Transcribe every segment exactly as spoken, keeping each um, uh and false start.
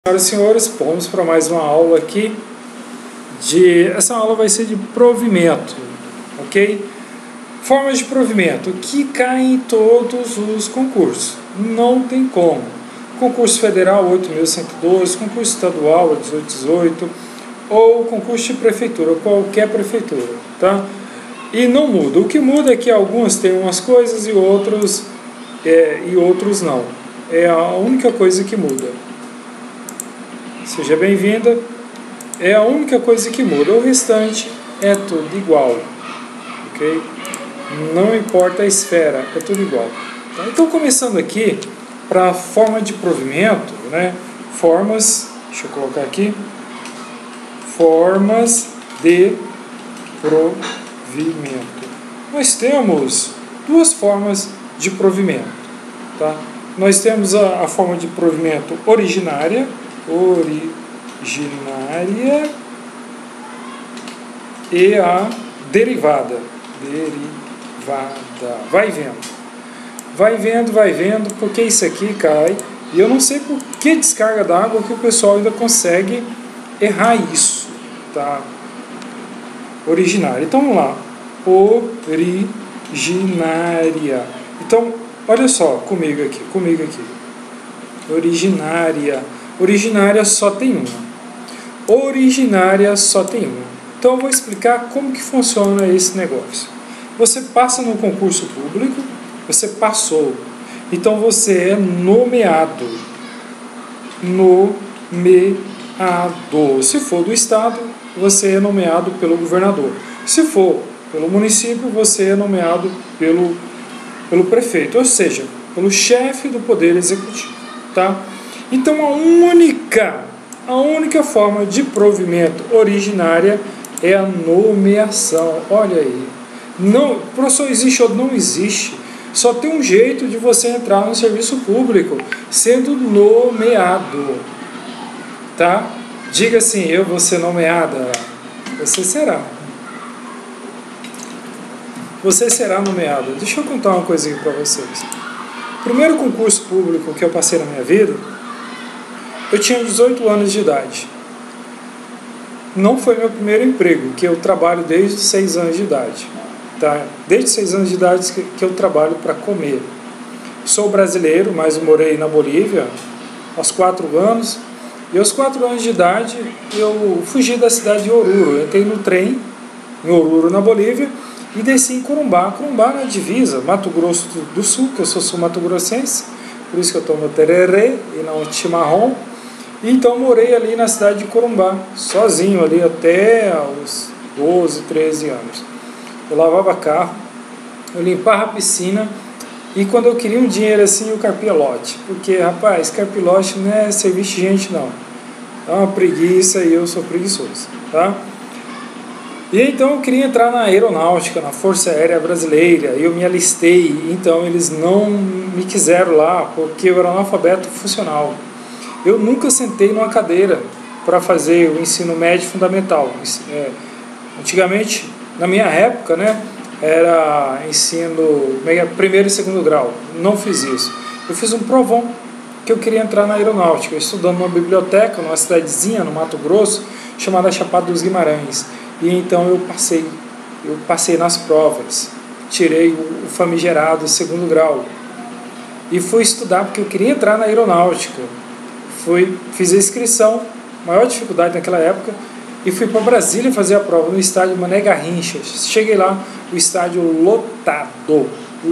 Senhoras e senhores, vamos para mais uma aula aqui. De, essa aula vai ser de provimento, ok? Formas de provimento que caem em todos os concursos, não tem como. Concurso federal oito mil cento e doze, concurso estadual dezoito dezoito, ou concurso de prefeitura, qualquer prefeitura, tá? E não muda. O que muda é que alguns têm umas coisas e outros, é, e outros não. É a única coisa que muda. Seja bem-vinda. É a única coisa que muda. O restante é tudo igual. Ok? Não importa a esfera, é tudo igual. Tá? Então, começando aqui, para a forma de provimento, né? Formas, deixa eu colocar aqui. Formas de provimento. Nós temos duas formas de provimento. Tá? Nós temos a, a forma de provimento originária, originária e a derivada. Derivada. Vai vendo. Vai vendo, vai vendo, porque isso aqui cai. E eu não sei por que descarga d'água que o pessoal ainda consegue errar isso. Tá? Originária. Então vamos lá. Originária. Então, olha só, comigo aqui, comigo aqui. Originária. Originária só tem uma. Originária só tem uma. Então eu vou explicar como que funciona esse negócio. Você passa no concurso público, você passou. Então você é nomeado. Nomeado. Se for do estado, você é nomeado pelo governador. Se for pelo município, você é nomeado pelo, pelo prefeito, ou seja, pelo chefe do poder executivo, tá? Então a única, a única forma de provimento originária é a nomeação. Olha aí. Não, professor, existe ou não existe? Só tem um jeito de você entrar no serviço público, sendo nomeado. Tá? Diga assim, eu vou ser nomeada. Você será. Você será nomeado. Deixa eu contar uma coisa aqui para vocês. O primeiro concurso público que eu passei na minha vida, eu tinha dezoito anos de idade. Não foi meu primeiro emprego, que eu trabalho desde os seis anos de idade. Tá? Desde os seis anos de idade que, que eu trabalho para comer. Sou brasileiro, mas morei na Bolívia aos quatro anos. E aos quatro anos de idade eu fugi da cidade de Oruro. Eu entrei no trem em Oruro, na Bolívia, e desci em Corumbá. Corumbá na divisa, Mato Grosso do Sul, que eu sou sul-mato-grossense, por isso que eu tomo tererê e não chimarrão. Então morei ali na cidade de Corumbá, sozinho ali até aos doze, treze anos. Eu lavava carro, eu limpava a piscina, e quando eu queria um dinheiro assim, eu carpia lote. Porque, rapaz, carpir lote não é serviço de gente, não. É uma preguiça e eu sou preguiçoso, tá? E então eu queria entrar na aeronáutica, na Força Aérea Brasileira, e eu me alistei. Então eles não me quiseram lá, porque eu era analfabeto funcional. Eu nunca sentei numa cadeira para fazer o ensino médio fundamental. É, antigamente, na minha época, né, era ensino primeiro e segundo grau. Não fiz isso. Eu fiz um provão que eu queria entrar na aeronáutica, estudando numa biblioteca, numa cidadezinha no Mato Grosso, chamada Chapada dos Guimarães. E então eu passei, eu passei nas provas, tirei o famigerado segundo grau. E fui estudar porque eu queria entrar na aeronáutica. Fui, fiz a inscrição, maior dificuldade naquela época, e fui para Brasília fazer a prova no estádio Mané Garrincha. Cheguei lá, o estádio lotado,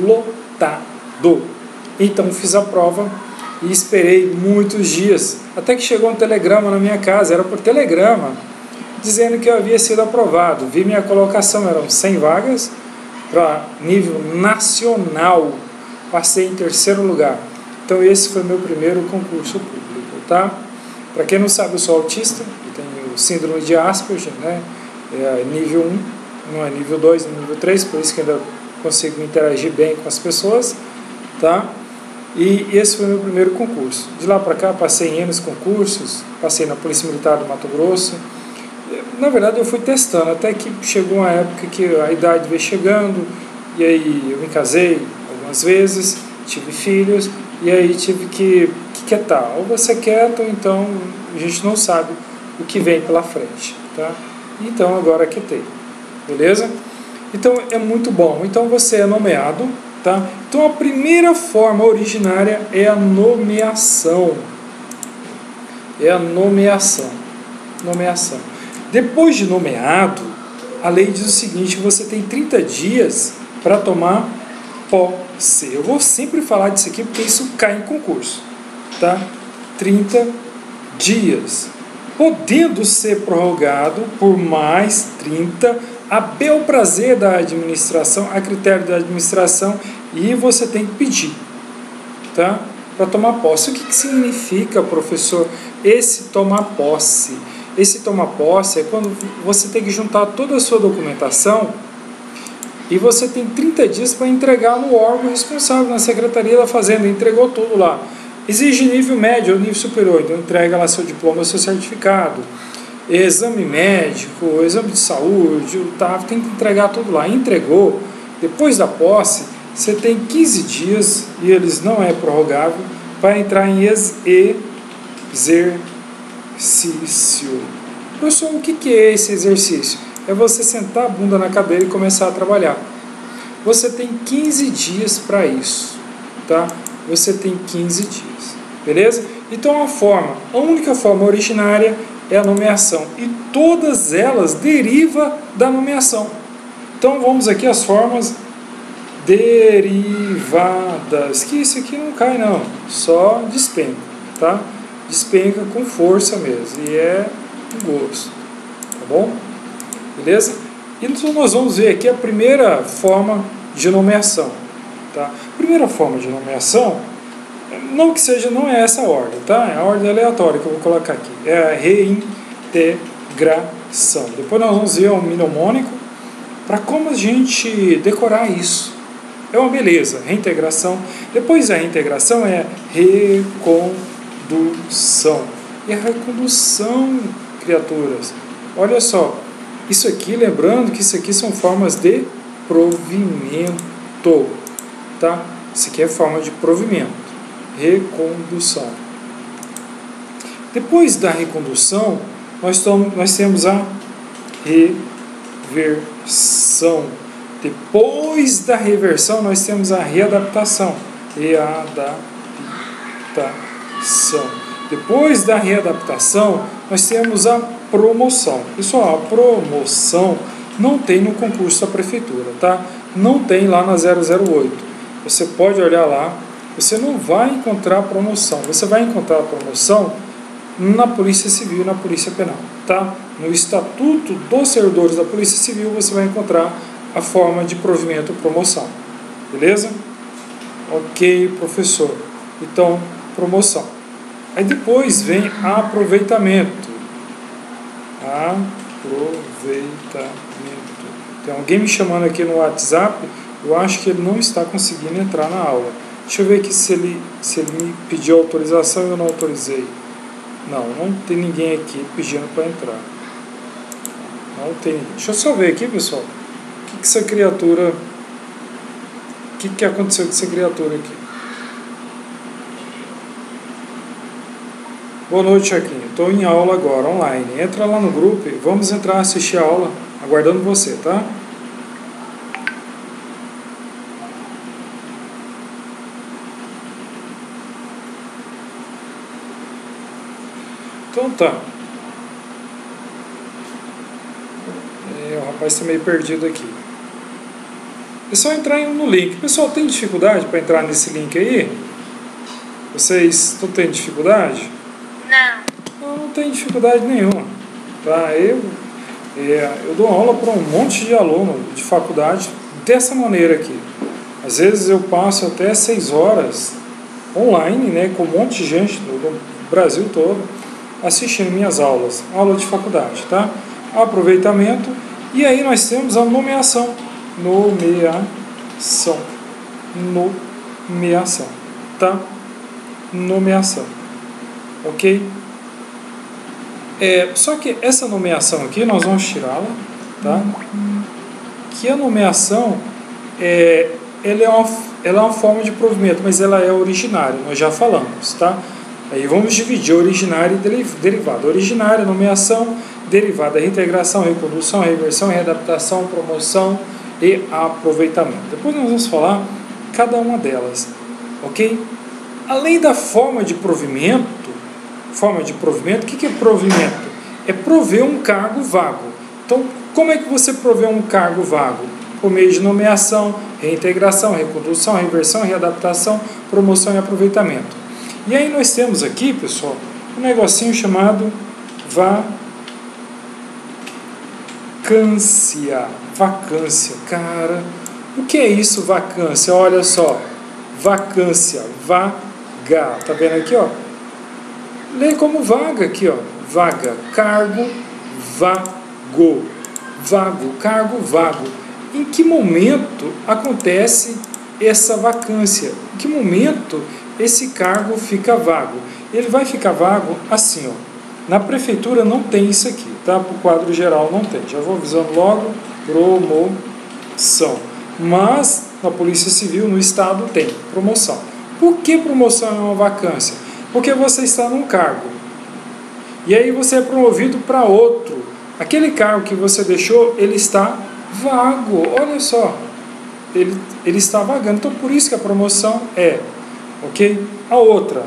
lotado. Então fiz a prova e esperei muitos dias, até que chegou um telegrama na minha casa, era por telegrama, dizendo que eu havia sido aprovado. Vi minha colocação, eram cem vagas para nível nacional, passei em terceiro lugar. Então esse foi meu primeiro concurso público. Tá? Para quem não sabe, eu sou autista, eu tenho síndrome de Asperger, né? É nível um, não é nível dois, é nível três, por isso que ainda consigo interagir bem com as pessoas, tá? E esse foi meu primeiro concurso. De lá para cá, passei em N concursos, passei na Polícia Militar do Mato Grosso. Na verdade, eu fui testando, até que chegou uma época que a idade veio chegando, e aí eu me casei algumas vezes, tive filhos, e aí tive que, que quietar. Ou você quieta, ou então a gente não sabe o que vem pela frente, tá? Então agora quitei, beleza? Então é muito bom. Então você é nomeado, tá? Então a primeira forma originária é a nomeação. É a nomeação. Nomeação. Depois de nomeado, a lei diz o seguinte: você tem trinta dias para tomar posse. Eu vou sempre falar disso aqui porque isso cai em concurso, tá? trinta dias. Podendo ser prorrogado por mais trinta, a bel prazer da administração, a critério da administração, e você tem que pedir, tá? Para tomar posse. O que, que significa, professor, esse tomar posse? Esse tomar posse é quando você tem que juntar toda a sua documentação e você tem trinta dias para entregar no órgão responsável, na Secretaria da Fazenda. Entregou tudo lá. Exige nível médio ou nível superior, então entrega lá seu diploma, seu certificado, exame médico, exame de saúde, o T A F, tem que entregar tudo lá. Entregou, depois da posse, você tem quinze dias, e eles não é prorrogável, para entrar em exercício. Professor, o que é esse exercício? É você sentar a bunda na cadeira e começar a trabalhar. Você tem quinze dias para isso, tá? Você tem quinze dias, beleza? Então a forma, a única forma originária é a nomeação, e todas elas derivam da nomeação. Então vamos aqui às formas derivadas, que isso aqui não cai não, só despenca, tá? Despenca com força mesmo, e é um gosto, tá bom? Beleza? Então nós vamos ver aqui a primeira forma de nomeação, tá? Primeira forma de nomeação, não que seja, não é essa a ordem, tá? É a ordem aleatória que eu vou colocar aqui, é a reintegração. Depois nós vamos ver o mnemônico para como a gente decorar isso. É uma beleza, reintegração. Depois a reintegração é recondução. E a recondução, criaturas, olha só, isso aqui, lembrando que isso aqui são formas de provimento, tá? Isso aqui é forma de provimento, recondução. Depois da recondução, nós, estamos, nós temos a reversão. Depois da reversão, nós temos a readaptação. Readaptação. Depois da readaptação, nós temos a promoção. Pessoal, a promoção não tem no concurso da prefeitura, tá? Não tem lá na zero zero oito. Você pode olhar lá, você não vai encontrar promoção. Você vai encontrar promoção na Polícia Civil e na Polícia Penal, tá? No Estatuto dos Servidores da Polícia Civil você vai encontrar a forma de provimento ou promoção. Beleza? Ok, professor. Então, promoção. Aí depois vem aproveitamento. Aproveitamento. Tem alguém me chamando aqui no WhatsApp, eu acho que ele não está conseguindo entrar na aula. Deixa eu ver aqui se ele, se ele me pediu autorização e eu não autorizei. Não, não tem ninguém aqui pedindo para entrar. Não tem. Deixa eu só ver aqui, pessoal. O que, que essa criatura... O que, que aconteceu com essa criatura aqui? Boa noite, Chaquinho. Estou em aula agora, online. Entra lá no grupo e vamos entrar assistir a aula, aguardando você, tá? Então tá. É, o rapaz está meio perdido aqui. É só entrar no link. Pessoal, tem dificuldade para entrar nesse link aí? Vocês estão tendo dificuldade? Não. Não, não tem dificuldade nenhuma. Tá? Eu, é, eu dou aula para um monte de aluno de faculdade dessa maneira aqui. Às vezes eu passo até seis horas online, né, com um monte de gente do Brasil todo assistindo minhas aulas, aula de faculdade, tá? Aproveitamento, e aí nós temos a nomeação, nomeação, nomeação, tá? Nomeação, ok? É, só que essa nomeação aqui, nós vamos tirá-la, tá? Que a nomeação, é, ela, é uma, ela é uma forma de provimento, mas ela é originária, nós já falamos, tá? Aí vamos dividir originária e derivada. Originária, nomeação, derivada, reintegração, recondução, reversão, readaptação, promoção e aproveitamento. Depois nós vamos falar cada uma delas, ok? Além da forma de provimento, forma de provimento, o que é provimento? É prover um cargo vago. Então, como é que você provê um cargo vago? Por meio de nomeação, reintegração, recondução, reversão, readaptação, promoção e aproveitamento. E aí nós temos aqui, pessoal, um negocinho chamado vacância. Vacância, cara, o que é isso, vacância? Olha só, vacância, vaga, tá vendo aqui, ó? Lê como vaga aqui, ó, vaga, cargo, vago, vago, cargo, vago. Em que momento acontece essa vacância? Em que momento esse cargo fica vago? Ele vai ficar vago assim, ó. Na prefeitura não tem isso aqui, tá? Para o quadro geral não tem. Já vou avisando logo, promoção. Mas na Polícia Civil, no Estado, tem promoção. Por que promoção é uma vacância? Porque você está num cargo. E aí você é promovido para outro. Aquele cargo que você deixou, ele está vago. Olha só. Ele, ele está vagando. Então, por isso que a promoção é, ok? A outra,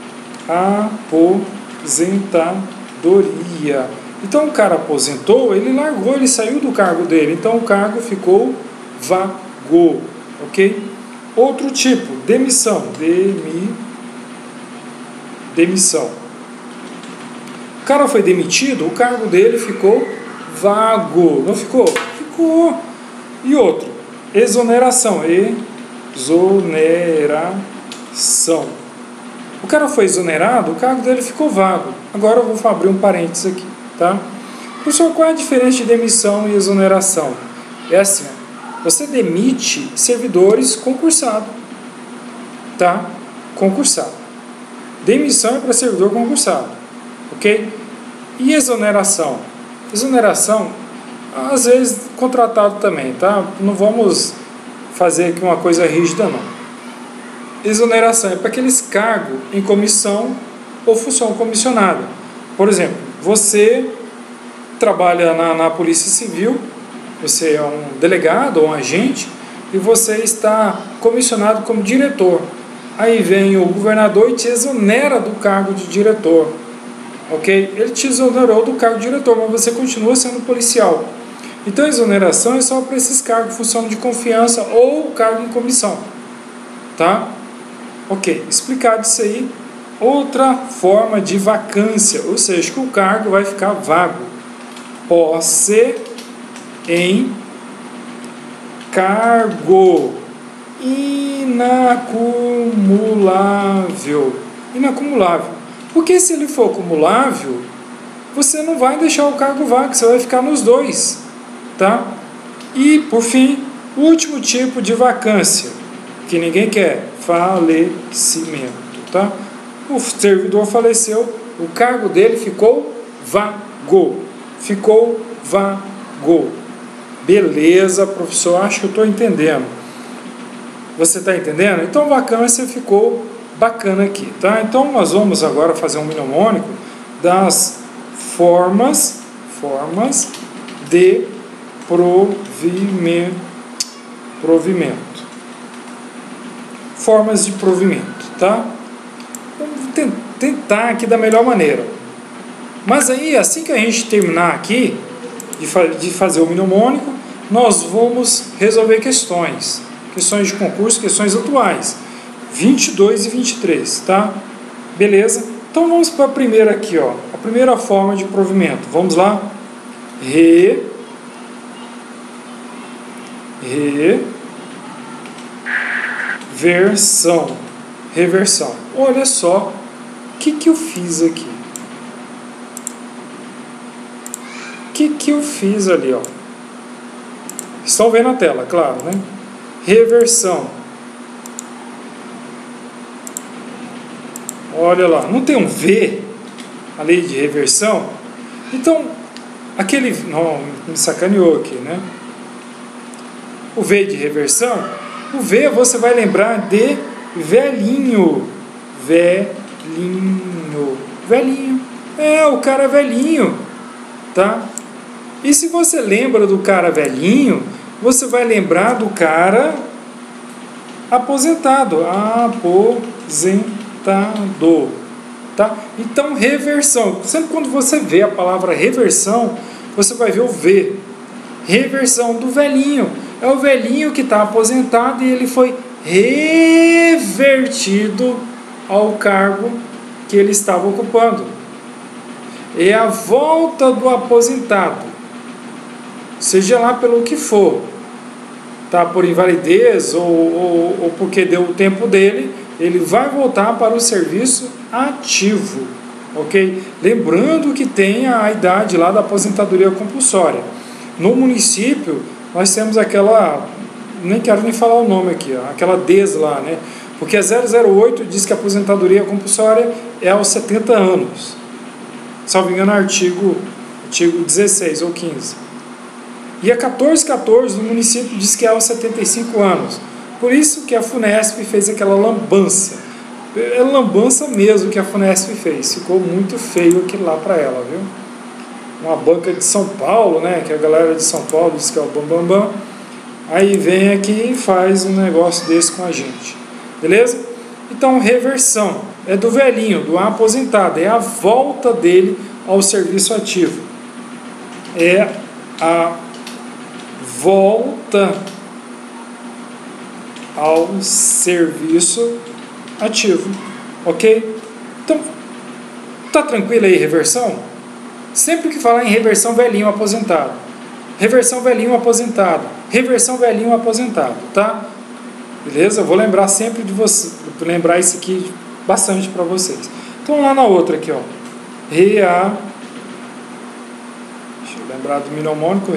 aposentadoria. Então, o cara aposentou, ele largou, ele saiu do cargo dele. Então, o cargo ficou vago, ok? Outro tipo, demissão. Demi, demissão. O cara foi demitido, o cargo dele ficou vago. Não ficou? Ficou. E outro, exoneração. Exoneração. O cara foi exonerado, o cargo dele ficou vago. Agora eu vou abrir um parênteses aqui, tá? Professor, qual é a diferença de demissão e exoneração? É assim, você demite servidores concursados, tá? Concursado. Demissão é para servidor concursado, ok? E exoneração? Exoneração, às vezes contratado também, tá? Não vamos fazer aqui uma coisa rígida, não. Exoneração é para aqueles cargos em comissão ou função comissionada. Por exemplo, você trabalha na, na Polícia Civil, você é um delegado ou um agente e você está comissionado como diretor. Aí vem o governador e te exonera do cargo de diretor, ok? Ele te exonerou do cargo de diretor, mas você continua sendo policial. Então, a exoneração é só para esses cargos, função de confiança ou cargo em comissão, tá? Ok, explicado isso aí. Outra forma de vacância, ou seja, que o cargo vai ficar vago. Posse em cargo inacumulável. Inacumulável. Porque se ele for acumulável, você não vai deixar o cargo vago, você vai ficar nos dois, tá? E, por fim, o último tipo de vacância, que ninguém quer, falecimento, tá? O servidor faleceu, o cargo dele ficou vago, ficou vago. Beleza, professor, acho que eu estou entendendo. Você está entendendo? Então, vacância ficou bacana aqui, tá? Então, nós vamos agora fazer um mnemônico das formas, formas de provimento, provimento. Formas de provimento, tá? Vamos tentar aqui da melhor maneira. Mas aí, assim que a gente terminar aqui, de, fa de fazer o mnemônico, nós vamos resolver questões. Questões de concurso, questões atuais. vinte e dois e vinte e três, tá? Beleza? Então vamos para a primeira aqui, ó. A primeira forma de provimento. Vamos lá. Re. Re. Versão, reversão. Olha só o que, que eu fiz aqui. O que, que eu fiz ali, ó. Estão vendo a tela, claro, né? Reversão. Olha lá, não tem um V, a lei de reversão? Então, aquele... Não, me sacaneou aqui, né? O V de reversão... O V você vai lembrar de velhinho, velhinho, velhinho, velhinho, é, o cara velhinho, tá? E se você lembra do cara velhinho, você vai lembrar do cara aposentado, aposentado, tá? Então, reversão, sempre quando você vê a palavra reversão, você vai ver o V, reversão do velhinho, é o velhinho que está aposentado e ele foi revertido ao cargo que ele estava ocupando. É a volta do aposentado, seja lá pelo que for, tá? Por invalidez ou, ou, ou porque deu o tempo dele, ele vai voltar para o serviço ativo, ok? Lembrando que tem a idade lá da aposentadoria compulsória. No município, nós temos aquela, nem quero nem falar o nome aqui, ó, aquela D E S lá, né? Porque a zero zero oito diz que a aposentadoria compulsória é aos setenta anos. Salvo engano, artigo, artigo dezesseis ou quinze. E a quatorze quatorze do município diz que é aos setenta e cinco anos. Por isso que a Funesp fez aquela lambança. É lambança mesmo que a Funesp fez. Ficou muito feio aquilo lá para ela, viu? Uma banca de São Paulo, né? Que a galera de São Paulo diz que é o bambambam. Bam, bam. Aí vem aqui e faz um negócio desse com a gente. Beleza? Então, reversão é do velhinho, do aposentado. É a volta dele ao serviço ativo. É a volta ao serviço ativo. Ok? Então, tá tranquilo aí, reversão? Sempre que falar em reversão, velhinho aposentado. Reversão, velhinho aposentado. Reversão, velhinho aposentado, tá? Beleza? Eu vou lembrar sempre de você, lembrar isso aqui bastante para vocês. Então, lá na outra aqui, ó. Rea... Deixa eu lembrar do mnemônico.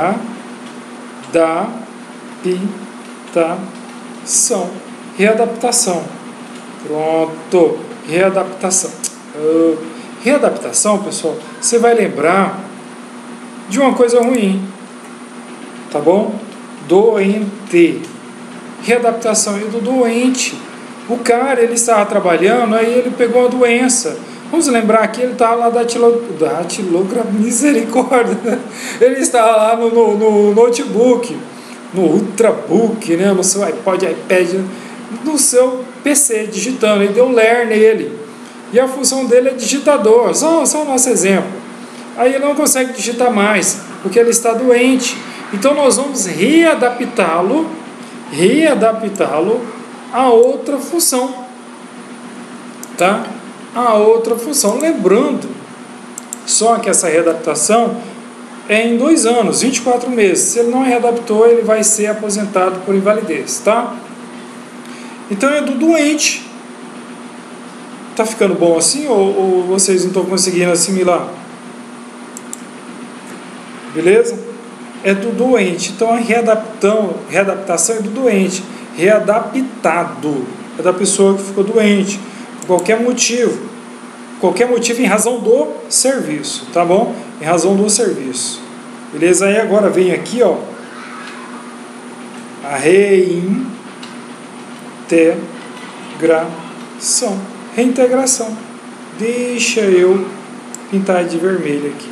Readaptação. Readaptação. Pronto. Readaptação. Uh, readaptação, pessoal, você vai lembrar de uma coisa ruim. Tá bom? Doente. Readaptação é do doente. O cara, ele estava trabalhando, aí ele pegou a doença. Vamos lembrar que ele estava lá da datilografia, misericórdia. Ele estava lá no, no, no notebook, no ultrabook, né, no seu iPod, iPad, no seu P C, digitando. Ele deu ler nele. E a função dele é digitador. Só, só o nosso exemplo. Aí ele não consegue digitar mais, porque ele está doente. Então nós vamos readaptá-lo, readaptá-lo a outra função, tá? A outra função. Lembrando só que essa readaptação é em dois anos, vinte e quatro meses. Se ele não readaptou, ele vai ser aposentado por invalidez, tá? Então é do doente. Tá ficando bom assim ou, ou vocês não estão conseguindo assimilar? Beleza? É do doente. Então a readaptação, readaptação é do doente. Readaptado é da pessoa que ficou doente por qualquer motivo. Qualquer motivo em razão do serviço, tá bom? Em razão do serviço. Beleza? Aí agora vem aqui, ó, a reintegração. Reintegração. Deixa eu pintar de vermelho aqui.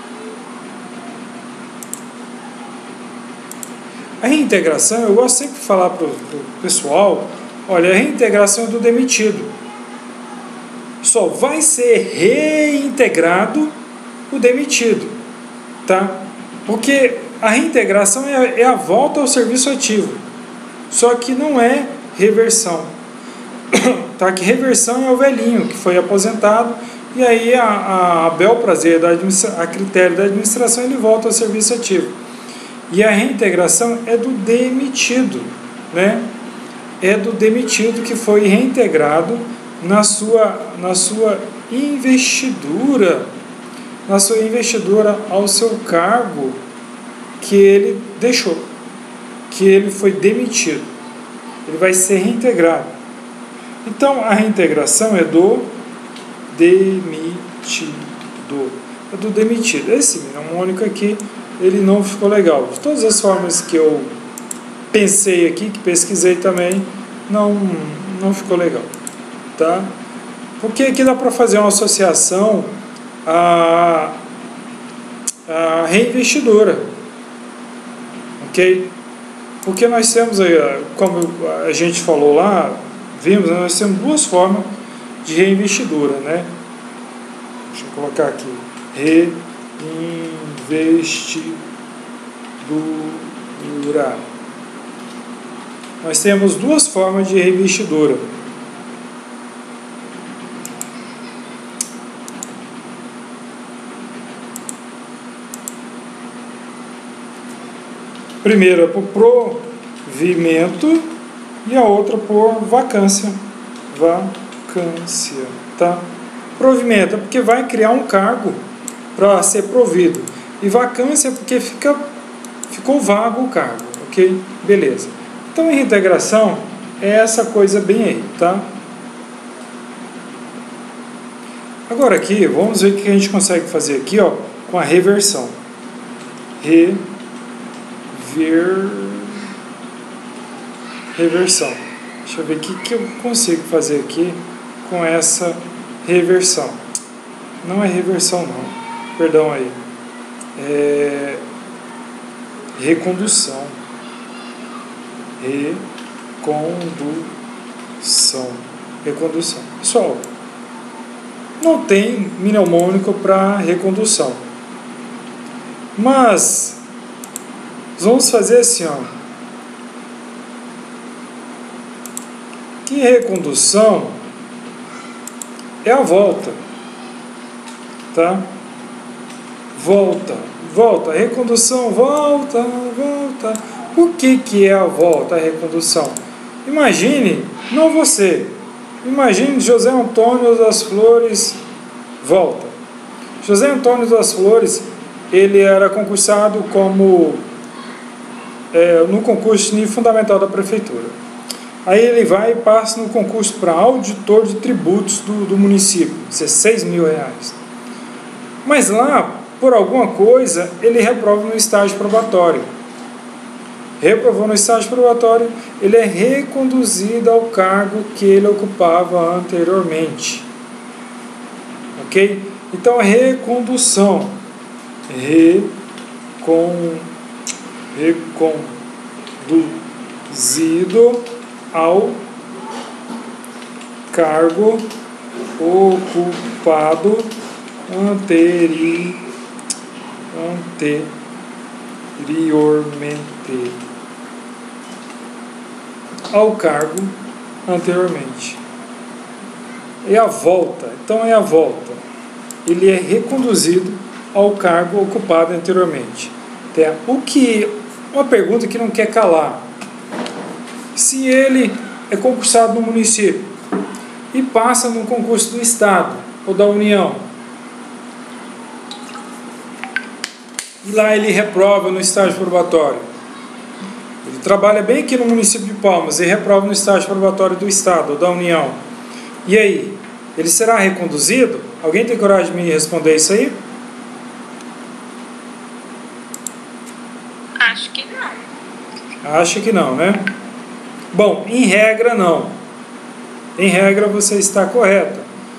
A reintegração, eu gosto sempre de falar para o pessoal, olha, a reintegração é do demitido. Só vai ser reintegrado o demitido, tá? Porque a reintegração é, é a volta ao serviço ativo, só que não é reversão. Tá? Que reversão é o velhinho que foi aposentado e aí a, a bel prazer, da a critério da administração, ele volta ao serviço ativo. E a reintegração é do demitido, né? É do demitido que foi reintegrado na sua, na sua investidura, na sua investidura ao seu cargo que ele deixou, que ele foi demitido. Ele vai ser reintegrado. Então, a reintegração é do demitido. É do demitido. Esse mnemônico aqui, ele não ficou legal. De todas as formas que eu pensei aqui, que pesquisei também, não, não ficou legal. Tá? Porque aqui dá para fazer uma associação à, à reinvestidora, ok? Porque nós temos, aí, como a gente falou lá, vimos, nós temos duas formas de reinvestidura, né? Deixa eu colocar aqui, reinvestidura. Nós temos duas formas de reinvestidura. Primeira por provimento e a outra por vacância. Vacância, tá? Provimento é porque vai criar um cargo para ser provido. E vacância é porque fica, ficou vago o cargo, ok? Beleza. Então, a reintegração é essa coisa bem aí, tá? Agora aqui, vamos ver o que a gente consegue fazer aqui, ó, com a reversão. Re Ver... reversão. Deixa eu ver o que, que eu consigo fazer aqui com essa reversão. Não é reversão não, perdão aí. É... recondução. Recondução. Recondução. Pessoal, não tem mnemônico para recondução. Mas vamos fazer assim, ó. Que recondução é a volta, tá? Volta, volta, recondução, volta, volta. O que que é a volta, a recondução? Imagine, não você, imagine José Antônio das Flores, volta. José Antônio das Flores, ele era concursado como É, no concurso de fundamental da prefeitura. Aí ele vai e passa no concurso para auditor de tributos do, do município, dezesseis mil reais. Mas lá, por alguma coisa, ele reprova no estágio probatório. Reprovou no estágio probatório, ele é reconduzido ao cargo que ele ocupava anteriormente. Ok? Então, a recondução. Recon... reconduzido ao cargo ocupado anteri, anteriormente ao cargo anteriormente. É a volta, então é a volta. Ele é reconduzido ao cargo ocupado anteriormente. Então, o que, uma pergunta que não quer calar. Se ele é concursado no município e passa no concurso do Estado ou da União, e lá ele reprova no estágio probatório, ele trabalha bem aqui no município de Palmas e reprova no estágio probatório do Estado ou da União, e aí, ele será reconduzido? Alguém tem coragem de me responder isso aí? Acho que não. Acho que não, né? Bom, em regra não. Em regra você está correta.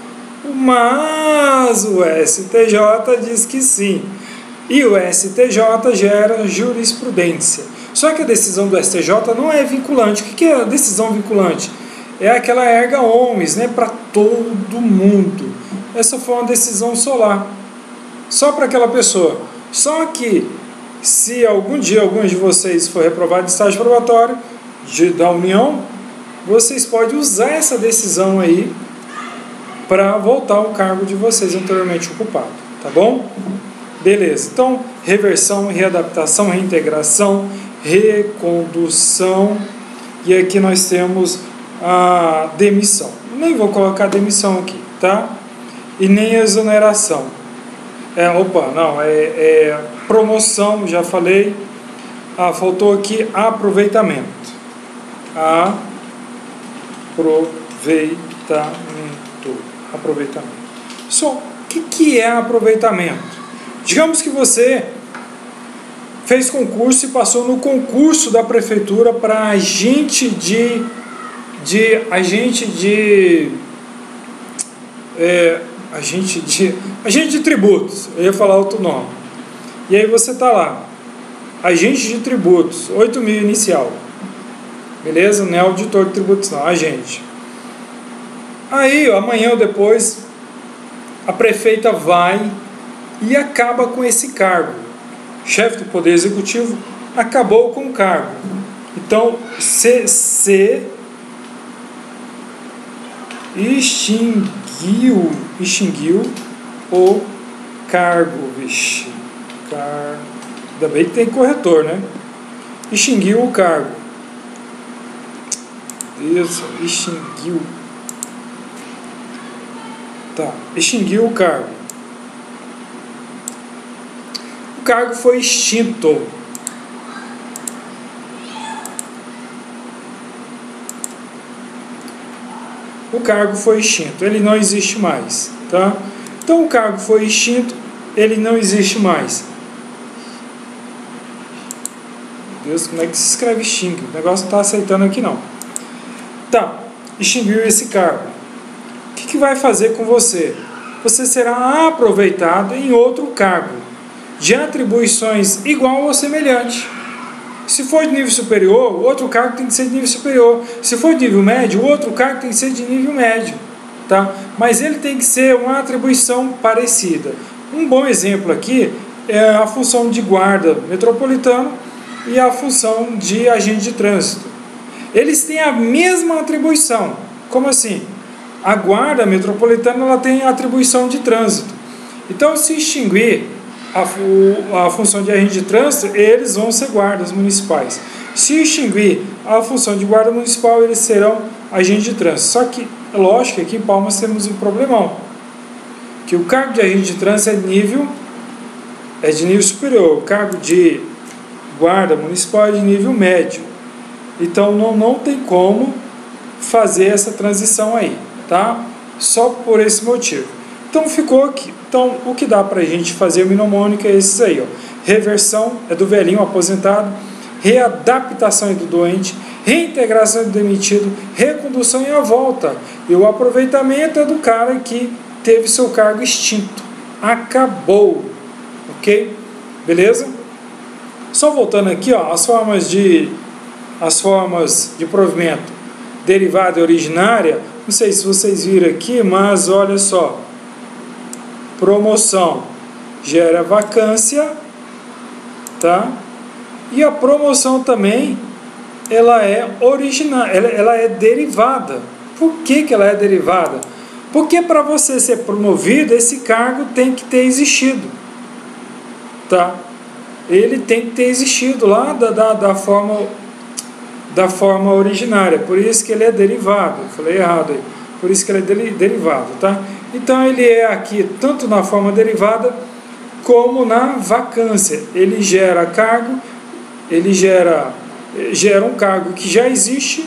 Mas o S T J diz que sim. E o S T J gera jurisprudência. Só que a decisão do S T J não é vinculante. O que é a decisão vinculante? É aquela erga omnes, né, para todo mundo. Essa foi uma decisão solar. Só para aquela pessoa. Só que se algum dia alguns de vocês for reprovado de estágio probatório de, da União, vocês podem usar essa decisão aí para voltar ao cargo de vocês anteriormente ocupado, tá bom? Beleza, então reversão, readaptação, reintegração, recondução, e aqui nós temos a demissão. Nem vou colocar demissão aqui, tá? E nem exoneração. É, opa, não, é, é promoção, já falei. Ah, faltou aqui aproveitamento. Aproveitamento. Aproveitamento. Só, o que, que é aproveitamento? Digamos que você fez concurso e passou no concurso da prefeitura para agente de, de agente de é, agente, de, agente de tributos, eu ia falar outro nome. E aí você está lá, agente de tributos, oito mil inicial. Beleza? Não é auditor de tributos não, agente. Aí, amanhã ou depois, a prefeita vai e acaba com esse cargo. Chefe do Poder Executivo acabou com o cargo. Então, se, se extinguiu, extinguiu o cargo. Vixe, car... ainda bem que tem corretor, né? Extinguiu o cargo. Isso, extinguiu. Tá, extinguiu o cargo. O cargo foi extinto. O cargo foi extinto, ele não existe mais, tá? Então o cargo foi extinto, ele não existe mais. Meu Deus, como é que se escreve extingue? O negócio não está aceitando aqui não. Tá, extinguiu esse cargo. O que, que vai fazer com você? Você será aproveitado em outro cargo, de atribuições igual ou semelhante. Se for de nível superior, o outro cargo tem que ser de nível superior. Se for de nível médio, o outro cargo tem que ser de nível médio. Tá? Mas ele tem que ser uma atribuição parecida. Um bom exemplo aqui é a função de guarda metropolitano e a função de agente de trânsito. Eles têm a mesma atribuição. Como assim? A guarda metropolitana ela tem a atribuição de trânsito. Então, se extinguir a, a função de agente de trânsito, eles vão ser guardas municipais. Se extinguir a função de guarda municipal, eles serão agente de trânsito. Só que, é lógico que aqui em Palmas temos um problemão. Que o cargo de agente de trânsito é de nível, é de nível superior. O cargo de guarda municipal é de nível médio. Então, não, não tem como fazer essa transição aí. Tá? Só por esse motivo. Então ficou aqui. Então o que dá para a gente fazer mnemônica é esses aí, ó. Reversão é do velhinho aposentado, readaptação é do doente, reintegração é do demitido, recondução é a volta. E o aproveitamento é do cara que teve seu cargo extinto. Acabou. Ok? Beleza? Só voltando aqui, ó, as formas de as formas de provimento derivada e originária. Não sei se vocês viram aqui, mas olha só. Promoção gera vacância, tá? E a promoção também, ela é originária, ela, ela é derivada. Por que que ela é derivada? Porque para você ser promovido, esse cargo tem que ter existido, tá? Ele tem que ter existido lá da, da, da forma... da forma originária, por isso que ele é derivado. Eu falei errado aí, por isso que ele é derivado, tá? Então ele é aqui tanto na forma derivada como na vacância. Ele gera cargo, ele gera, gera um cargo que já existe,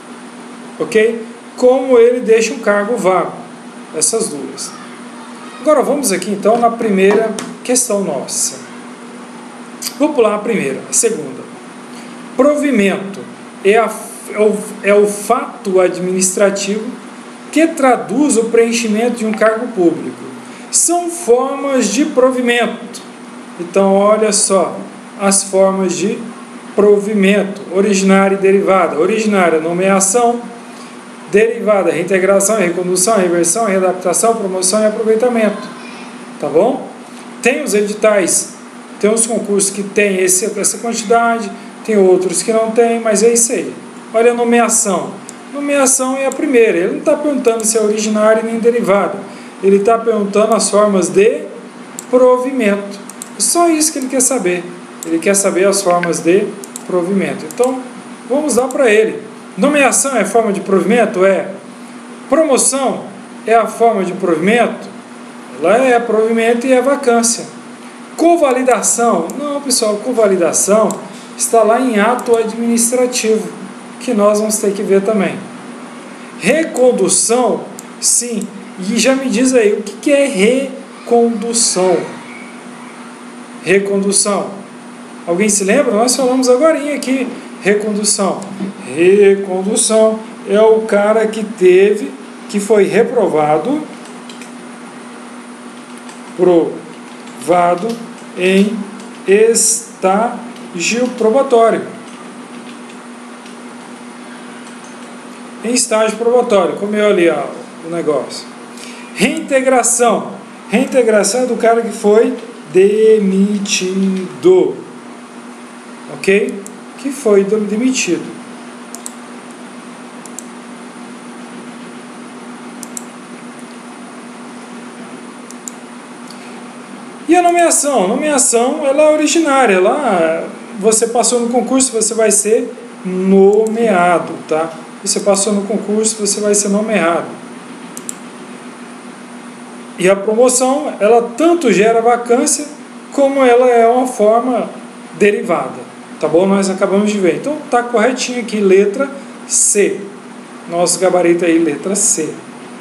ok? Como ele deixa um cargo vago, essas duas. Agora vamos aqui então na primeira questão nossa. Vou pular a primeira, a segunda. Provimento É, a, é, o, é o fato administrativo que traduz o preenchimento de um cargo público. São formas de provimento. Então, olha só, as formas de provimento, originária e derivada. Originária, nomeação, derivada, reintegração, recondução, reversão, readaptação, promoção e aproveitamento. Tá bom? Tem os editais, tem os concursos que tem esse, essa quantidade, tem outros que não tem, mas é isso aí. Olha a nomeação. Nomeação é a primeira. Ele não está perguntando se é originário nem derivado. Ele está perguntando as formas de provimento. É só isso que ele quer saber. Ele quer saber as formas de provimento. Então, vamos dar para ele. Nomeação é forma de provimento? É. Promoção é a forma de provimento? Ela é provimento e é vacância. Convalidação? Não, pessoal, convalidação está lá em ato administrativo, que nós vamos ter que ver também. Recondução, sim. E já me diz aí, o que é recondução? Recondução. Alguém se lembra? Nós falamos agora aqui, recondução. Recondução é o cara que teve, que foi reprovado, reprovado em estágio probatório. Em estágio probatório, comeu ali ó, o negócio. Reintegração. Reintegração é do cara que foi demitido. Ok? Que foi demitido. E a nomeação? A nomeação ela é originária. Lá você passou no concurso, você vai ser nomeado, tá? Você passou no concurso, você vai ser nomeado. E a promoção, ela tanto gera vacância, como ela é uma forma derivada. Tá bom? Nós acabamos de ver. Então, tá corretinho aqui, letra C. Nosso gabarito aí, letra C.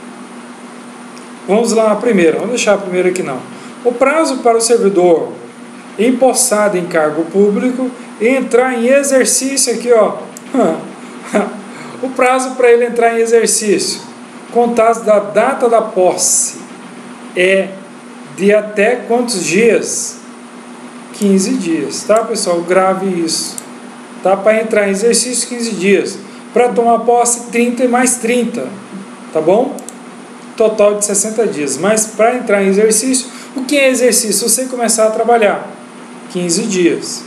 Vamos lá na primeira. Vamos deixar a primeira aqui não. O prazo para o servidor empossado em cargo público entrar em exercício aqui, ó. O prazo para ele entrar em exercício, contado da data da posse, é de até quantos dias? quinze dias, tá, pessoal? Grave isso. Tá? Para entrar em exercício, quinze dias. Para tomar posse, trinta e mais trinta. Tá bom? Total de sessenta dias. Mas para entrar em exercício, o que é exercício? Você começar a trabalhar. quinze dias.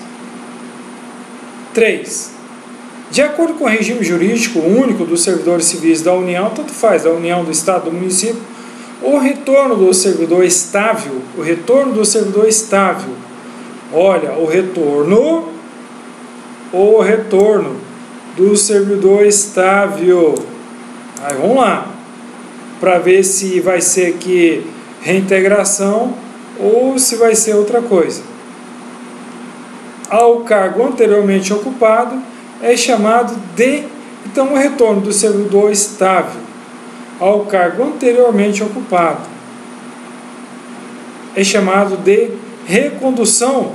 três. De acordo com o regime jurídico único dos servidores civis da União, tanto faz da União, do Estado, do município, o retorno do servidor estável, o retorno do servidor estável, olha, o retorno, o retorno do servidor estável, aí vamos lá, para ver se vai ser aqui reintegração ou se vai ser outra coisa. Ao cargo anteriormente ocupado, é chamado de, então, o retorno do servidor estável ao cargo anteriormente ocupado é chamado de recondução.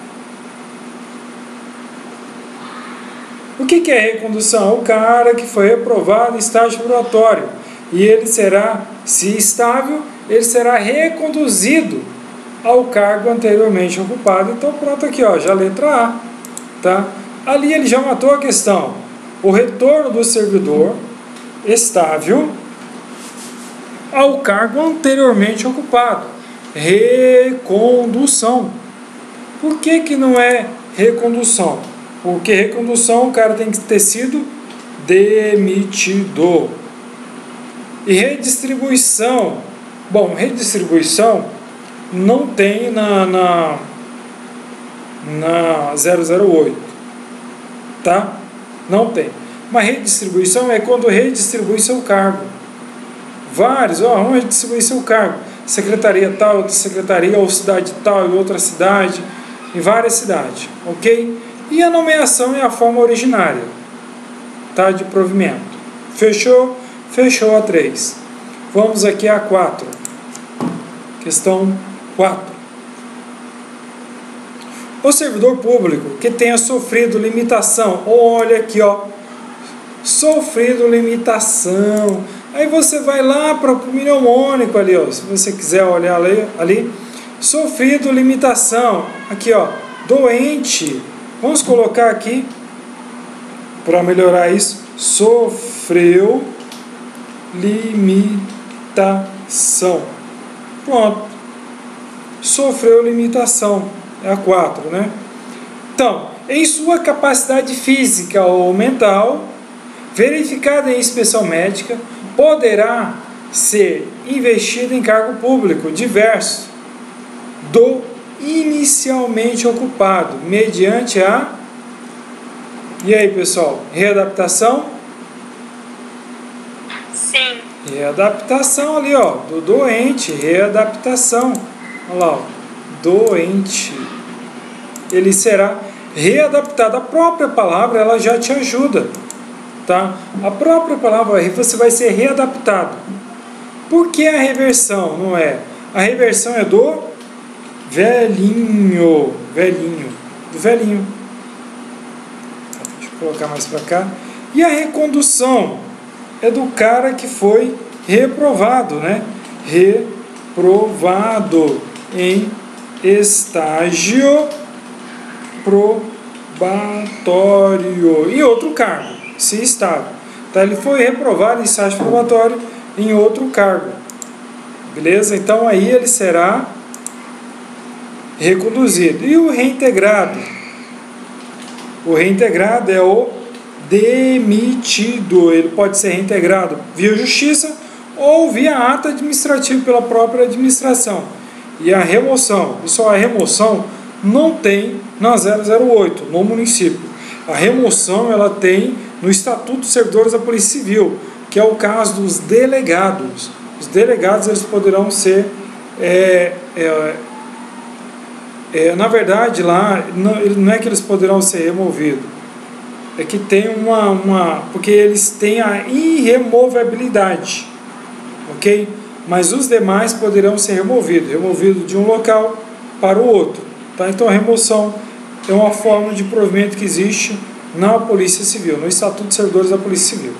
O que que é recondução? O cara que foi reprovado em estágio probatório e ele será, se estável, ele será reconduzido ao cargo anteriormente ocupado. Então pronto aqui, ó, já a letra A, tá? Ali ele já matou a questão. O retorno do servidor estável ao cargo anteriormente ocupado. Recondução. Por que que não é recondução? Porque recondução o cara tem que ter sido demitido. E redistribuição. Bom, redistribuição não tem na, na, na zero zero oito. Tá? Não tem. Mas redistribuição é quando redistribui seu cargo. Vários, ó, vamos redistribuir seu cargo. Secretaria tal, outra secretaria, ou cidade tal, e outra cidade, em várias cidades, ok? E a nomeação é a forma originária, tá? De provimento. Fechou? Fechou a três. Vamos aqui a quatro. Questão quatro. O servidor público que tenha sofrido limitação, olha aqui, ó, sofrido limitação. Aí você vai lá para o mnemônico ali, ó, se você quiser olhar ali, ali, sofrido limitação, aqui, ó, doente. Vamos colocar aqui para melhorar isso. Sofreu limitação. Pronto. Sofreu limitação. É a quatro, né? Então, em sua capacidade física ou mental, verificada em inspeção médica, poderá ser investido em cargo público diverso do inicialmente ocupado, mediante a... E aí, pessoal? Readaptação? Sim. Readaptação ali, ó, do doente, readaptação. Olha lá, ó, doente. Ele será readaptado. A própria palavra, ela já te ajuda, tá? A própria palavra, você vai ser readaptado. Por que a reversão não é? A reversão é do velhinho, velhinho, do velhinho. Deixa eu colocar mais para cá. E a recondução é do cara que foi reprovado, né? Reprovado em estágio probatório em outro cargo, se estável. Então, ele foi reprovado em estágio probatório em outro cargo. Beleza? Então, aí ele será reconduzido. E o reintegrado? O reintegrado é o demitido. Ele pode ser reintegrado via justiça ou via ato administrativo pela própria administração. E a remoção, pessoal, a remoção não tem na zero zero oito, no município. A remoção ela tem no Estatuto dos Servidores da Polícia Civil, que é o caso dos delegados. Os delegados eles poderão ser, é, é, é, na verdade, lá, não, não é que eles poderão ser removidos, é que tem uma, uma, porque eles têm a irremovabilidade, ok? Mas os demais poderão ser removidos, removidos de um local para o outro. Tá? Então a remoção é uma forma de provimento que existe na Polícia Civil, no Estatuto dos Servidores da Polícia Civil.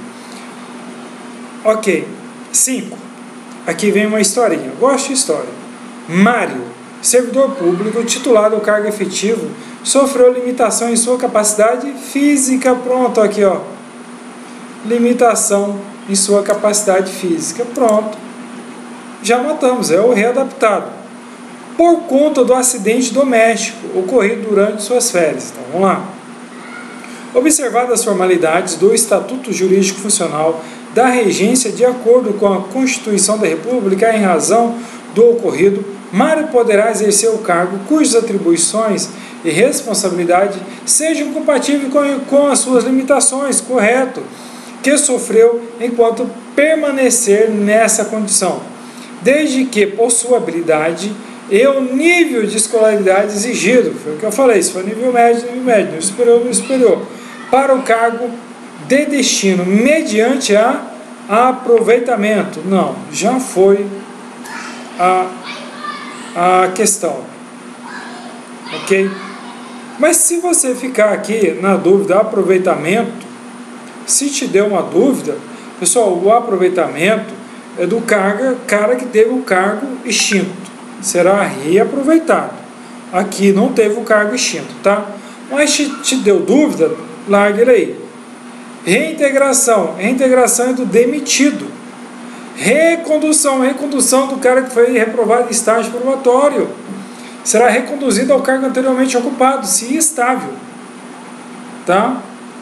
Ok. cinco. Aqui vem uma historinha. Gosto de história. Mário, servidor público titulado ao cargo efetivo, sofreu limitação em sua capacidade física. Pronto, aqui ó. Limitação em sua capacidade física. Pronto. Já matamos, é o readaptado. Por conta do acidente doméstico ocorrido durante suas férias. Então, vamos lá. Observadas as formalidades do Estatuto Jurídico Funcional da Regência de acordo com a Constituição da República em razão do ocorrido, Mário poderá exercer o cargo cujas atribuições e responsabilidade sejam compatíveis com, com as suas limitações, correto, que sofreu enquanto permanecer nessa condição, desde que possua habilidade e o nível de escolaridade exigido, foi o que eu falei, se for nível médio, nível médio, nível superior, nível superior, para o cargo de destino, mediante a aproveitamento. Não, já foi a, a questão, ok? Mas se você ficar aqui na dúvida, aproveitamento, se te deu uma dúvida, pessoal, o aproveitamento é do carga, cara que teve o cargo extinto, será reaproveitado. Aqui não teve o cargo extinto, tá? Mas te, te deu dúvida, larga ele aí. Reintegração, reintegração é do demitido. Recondução, recondução do cara que foi reprovado em estágio probatório. Será reconduzido ao cargo anteriormente ocupado, se estável. Tá?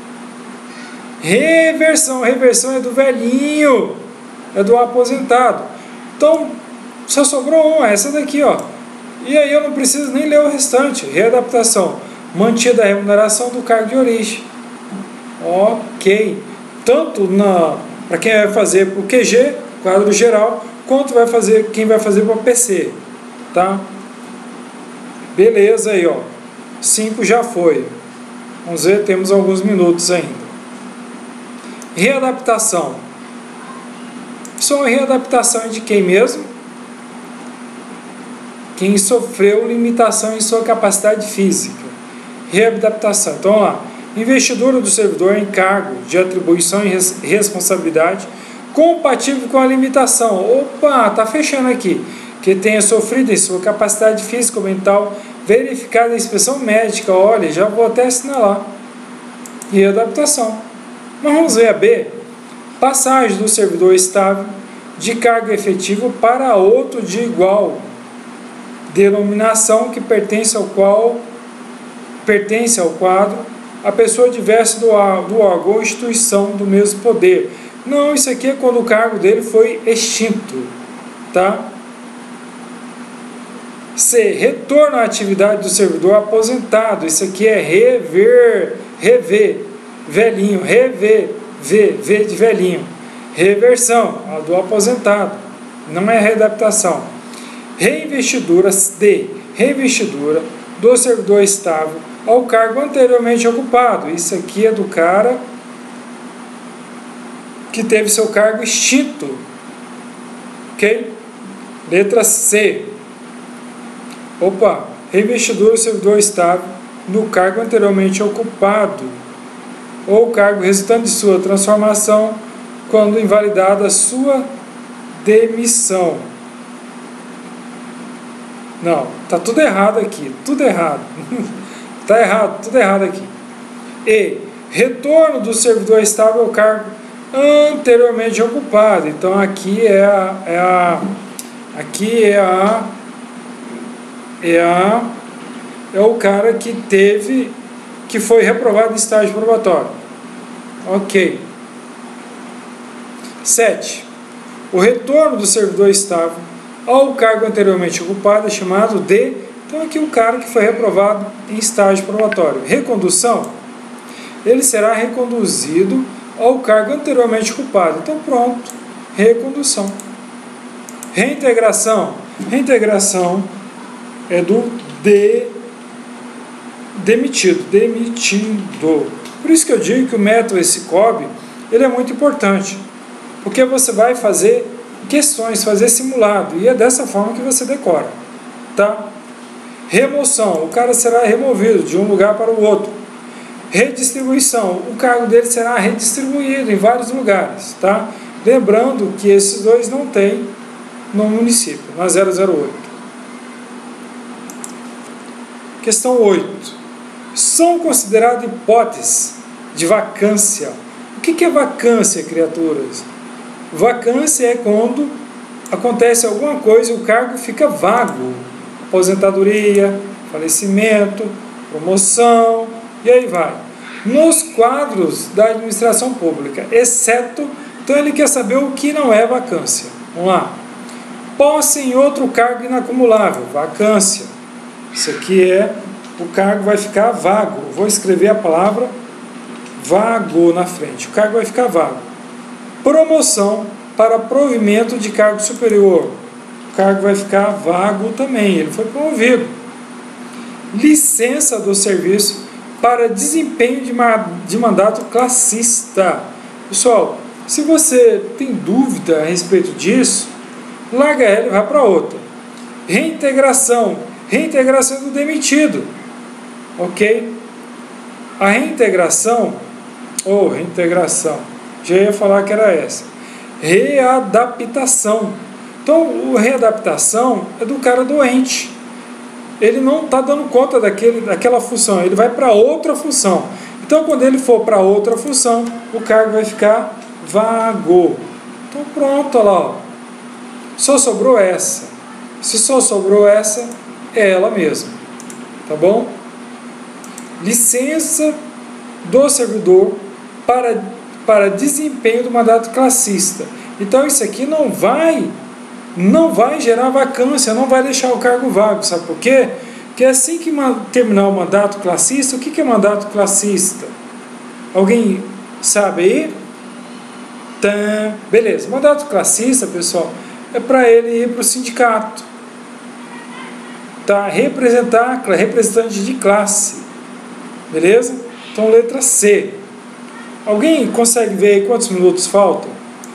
Reversão, reversão é do velhinho, é do aposentado. Então, só sobrou uma, essa daqui, ó. E aí eu não preciso nem ler o restante. Readaptação, mantida a remuneração do cargo de origem. Ok. Tanto para quem vai fazer para o Q G, quadro geral, quanto vai fazer, quem vai fazer para o P C. Tá? Beleza aí, ó. cinco já foi. Vamos ver, temos alguns minutos ainda. Readaptação. Só a readaptação é de quem mesmo? Quem sofreu limitação em sua capacidade física. Readaptação. Então, vamos lá. Investidura do servidor em cargo de atribuição e res responsabilidade compatível com a limitação. Opa, tá fechando aqui. Que tenha sofrido em sua capacidade física ou mental verificada em inspeção médica. Olha, já vou até assinalar. Readaptação. Mas vamos ver a B. Passagem do servidor estável de cargo efetivo para outro de igual denominação que pertence ao qual pertence ao quadro a pessoa diversa do, do órgão ou instituição do mesmo poder. Não, isso aqui é quando o cargo dele foi extinto, tá? C. Retorno à atividade do servidor aposentado. Isso aqui é rever, rever, velhinho, rever, V, V de velhinho. Reversão, a do aposentado. Não é readaptação. Reinvestidura, D. Reinvestidura do servidor estável ao cargo anteriormente ocupado. Isso aqui é do cara que teve seu cargo extinto. Ok? Letra C. Opa. Reinvestidura do servidor estável no cargo anteriormente ocupado ou cargo resultante de sua transformação quando invalidada a sua demissão. Não, tá tudo errado aqui, tudo errado. Tá errado, tudo errado aqui. E retorno do servidor estável ao cargo anteriormente ocupado. Então aqui é a, é a aqui é a é a é o cara que teve que foi reprovado em estágio probatório. OK. sete. O retorno do servidor estável ao cargo anteriormente ocupado é chamado de... Então aqui o cara que foi reprovado em estágio probatório. Recondução, ele será reconduzido ao cargo anteriormente ocupado. Então pronto, recondução. Reintegração, reintegração é do de, demitido, demitido. Por isso que eu digo que o método esse C O B, ele é muito importante, porque você vai fazer questões, fazer simulado, e é dessa forma que você decora, tá? Remoção, o cara será removido de um lugar para o outro. Redistribuição, o cargo dele será redistribuído em vários lugares, tá? Lembrando que esses dois não tem no município, na zero zero oito. Questão oito. São consideradas hipóteses de vacância. O que é vacância, criaturas? Vacância é quando acontece alguma coisa e o cargo fica vago. Aposentadoria, falecimento, promoção, e aí vai. Nos quadros da administração pública, exceto, então ele quer saber o que não é vacância. Vamos lá. Posse em outro cargo inacumulável, vacância. Isso aqui é, o cargo vai ficar vago. Vou escrever a palavra vago na frente. O cargo vai ficar vago. Promoção para provimento de cargo superior. O cargo vai ficar vago também, ele foi promovido. Licença do serviço para desempenho de, ma de mandato classista. Pessoal, se você tem dúvida a respeito disso, larga ela e vai para outra. Reintegração. Reintegração do demitido. Ok? A reintegração, ou reintegração, já ia falar que era essa. Readaptação. Então, o readaptação é do cara doente. Ele não está dando conta daquele, daquela função, ele vai para outra função. Então, quando ele for para outra função, o cargo vai ficar vago. Então, pronto, olha lá. Ó. Só sobrou essa. Se só sobrou essa, é ela mesma. Tá bom? Licença do servidor para, para desempenho do mandato classista. Então, isso aqui não vai... não vai gerar vacância, não vai deixar o cargo vago, sabe por quê? Porque assim que terminar o mandato classista, o que é mandato classista? Alguém sabe aí? Tá, beleza, mandato classista, pessoal, é para ele ir para o sindicato, tá? Representar, representante de classe, beleza? Então, letra C. Alguém consegue ver aí quantos minutos faltam?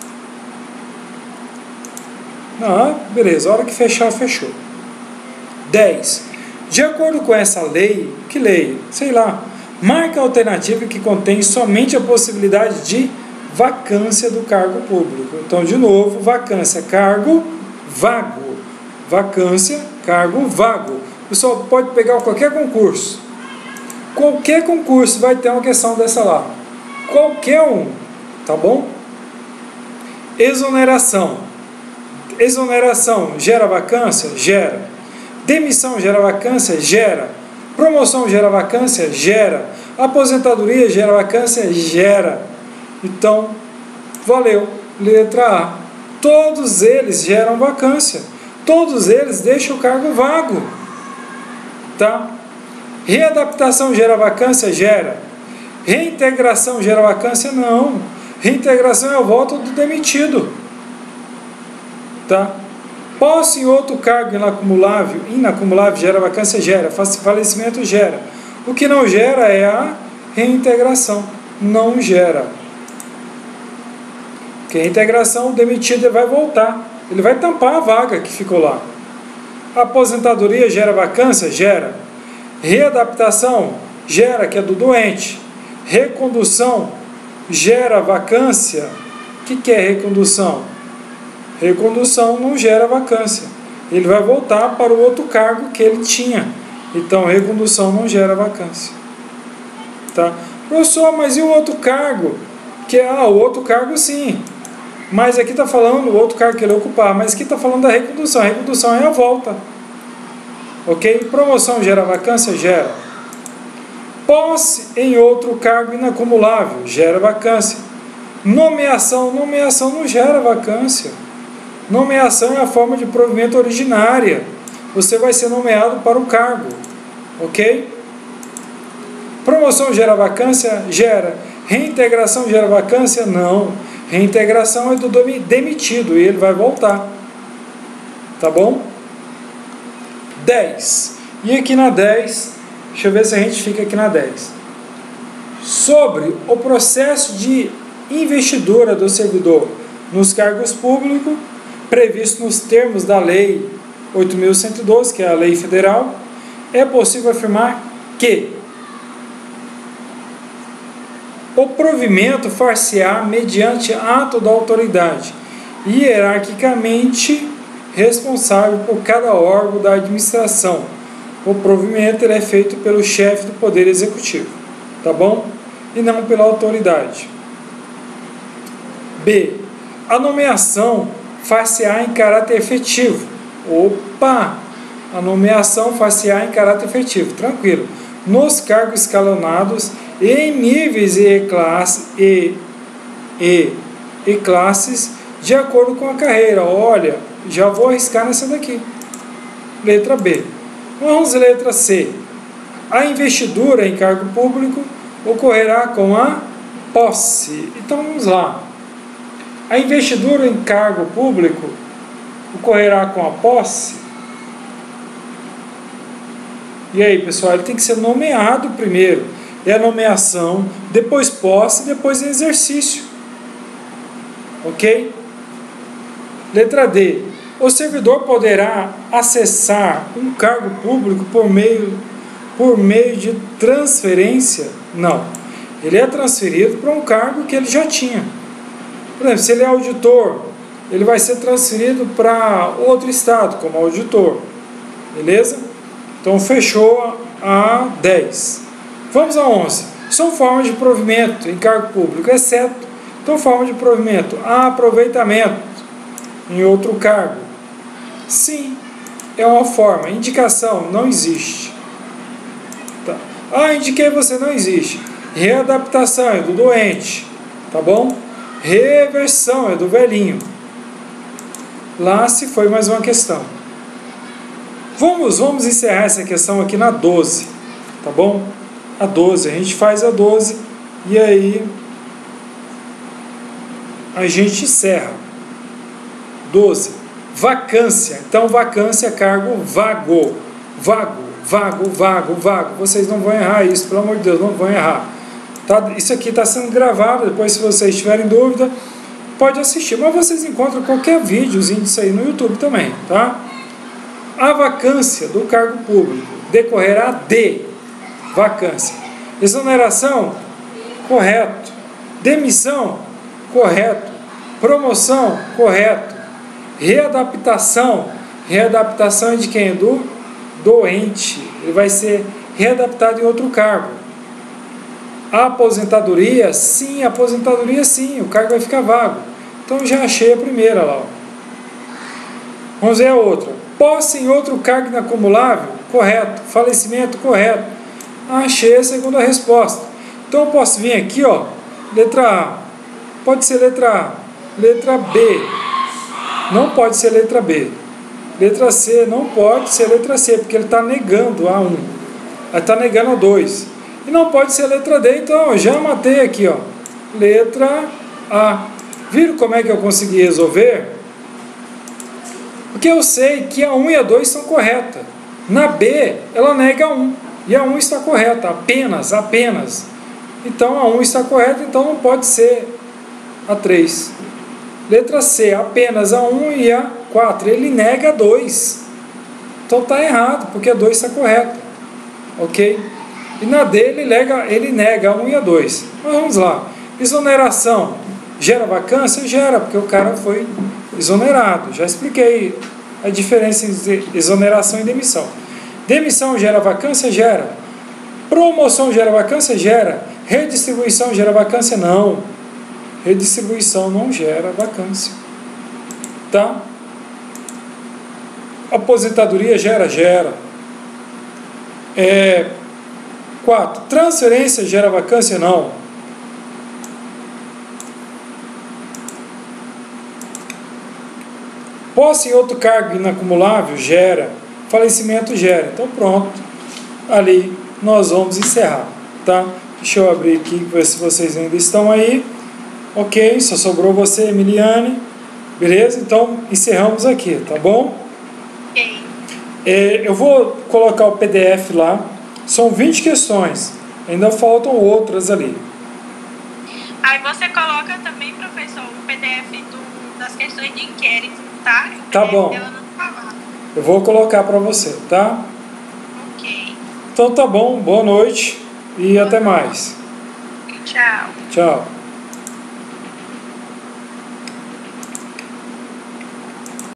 Ah, beleza, a hora que fechar, fechou. dez. De acordo com essa lei, que lei? Sei lá. Marca a alternativa que contém somente a possibilidade de vacância do cargo público. Então, de novo, vacância, cargo vago. Vacância, cargo vago. Pessoal, pode pegar qualquer concurso. Qualquer concurso vai ter uma questão dessa lá. Qualquer um, tá bom? Exoneração. Exoneração gera vacância? Gera. Demissão gera vacância? Gera. Promoção gera vacância? Gera. Aposentadoria gera vacância? Gera. Então, valeu. Letra A. Todos eles geram vacância. Todos eles deixam o cargo vago. Tá? Readaptação gera vacância? Gera. Reintegração gera vacância? Não. Reintegração é a volta do demitido. Tá? Posse em outro cargo inacumulável, inacumulável gera vacância? Gera. Falecimento? Gera. O que não gera é a reintegração. Não gera. Porque a reintegração, o demitido vai voltar. Ele vai tampar a vaga que ficou lá. Aposentadoria gera vacância? Gera. Readaptação? Gera, que é do doente. Recondução? Gera vacância? O que, que é recondução? Recondução não gera vacância. ele vai voltar para o outro cargo que ele tinha. Então, recondução não gera vacância. Tá? Professor, mas e o outro cargo? Que ah, o outro cargo sim. Mas aqui está falando o outro cargo que ele ocupar. Mas aqui está falando da recondução. A recondução é a volta. Ok? Promoção gera vacância? Gera. Posse em outro cargo inacumulável gera vacância. Nomeação. Nomeação não gera vacância. Nomeação é a forma de provimento originária. Você vai ser nomeado para o cargo. Ok? Promoção gera vacância? Gera. Reintegração gera vacância? Não. Reintegração é do demitido e ele vai voltar. Tá bom? dez. E aqui na dez, deixa eu ver se a gente fica aqui na dez. Sobre o processo de investidura do servidor nos cargos públicos, previsto nos termos da Lei oito mil cento e doze, que é a lei federal, é possível afirmar que o provimento far-se-á mediante ato da autoridade, hierarquicamente responsável por cada órgão da administração. O provimento ele é feito pelo chefe do Poder Executivo, tá bom? E não pela autoridade. B. A nomeação far-se-á em caráter efetivo. Opa! A nomeação far-se-á em caráter efetivo, tranquilo. Nos cargos escalonados em níveis e, classe, e, e, e classes de acordo com a carreira. Olha, já vou arriscar nessa daqui. Letra B. Vamos letra C. A investidura em cargo público ocorrerá com a posse. Então vamos lá. A investidura em cargo público ocorrerá com a posse. E aí, pessoal, ele tem que ser nomeado primeiro. É a nomeação, depois posse, depois exercício. Ok? Letra D. O servidor poderá acessar um cargo público por meio, por meio de transferência? Não. Ele é transferido para um cargo que ele já tinha. Por exemplo, se ele é auditor, ele vai ser transferido para outro estado como auditor. Beleza? Então, fechou a dez. Vamos a onze. São formas de provimento em cargo público, exceto, então, forma de provimento, aproveitamento em outro cargo. Sim, é uma forma. Indicação, não existe. Tá. Ah, indiquei você, não existe. Readaptação é do doente, tá bom? Reversão é do velhinho. Lá se foi mais uma questão. Vamos, vamos encerrar essa questão aqui na doze, tá bom? A doze, a gente faz a doze e aí a gente encerra. doze. Vacância. Então, vacância é cargo vago. Vago, vago, vago, vago. Vocês não vão errar isso, pelo amor de Deus, não vão errar. Tá? Isso aqui está sendo gravado, depois se vocês tiverem dúvida, pode assistir. Mas vocês encontram qualquer videozinho disso aí no YouTube também, tá? A vacância do cargo público decorrerá de vacância. Exoneração, correto. Demissão, correto. Promoção, correto. Readaptação, readaptação é de quem? Do doente. Ele vai ser readaptado em outro cargo. A aposentadoria, sim, aposentadoria sim, o cargo vai ficar vago. Então já achei a primeira lá. Ó. Vamos ver a outra. Posse em outro cargo inacumulável, correto. Falecimento, correto. Achei a segunda resposta. Então eu posso vir aqui, ó, letra A. Pode ser letra A. Letra B. Não pode ser letra B. Letra C. Não pode ser letra C, porque ele está negando a um. Ele está negando a dois. E não pode ser letra D, então eu já matei aqui, ó. Letra A. Viram como é que eu consegui resolver? Porque eu sei que a um e a dois são corretas. Na B, ela nega a um. E a um está correta, apenas, apenas. Então a um está correta, então não pode ser a três. Letra C, apenas a um e a quatro. Ele nega a dois. Então está errado, porque a dois está correta. Ok? E na D ele nega, ele nega a um e a dois. Mas vamos lá. Exoneração. Gera vacância? Gera, porque o cara foi exonerado. Já expliquei a diferença entre exoneração e demissão. Demissão gera vacância? Gera. Promoção gera vacância? Gera. Redistribuição gera vacância? Não. Redistribuição não gera vacância. Tá? Aposentadoria gera? Gera. É, quatro. Transferência gera vacância? Não. Posse em outro cargo inacumulável? Gera. Falecimento? Gera. Então pronto. Ali nós vamos encerrar. Tá? Deixa eu abrir aqui, ver se vocês ainda estão aí. Ok, só sobrou você, Emiliane. Beleza? Então encerramos aqui, tá bom? Ok. É, eu vou colocar o P D F lá. São vinte questões. Ainda faltam outras ali. Aí você coloca também, professor, o P D F do, das questões de inquérito, tá? O Tá P D F bom. dela não tá lá. Eu vou colocar para você, tá? Ok. Então tá bom, boa noite e até mais. Tchau. Tchau.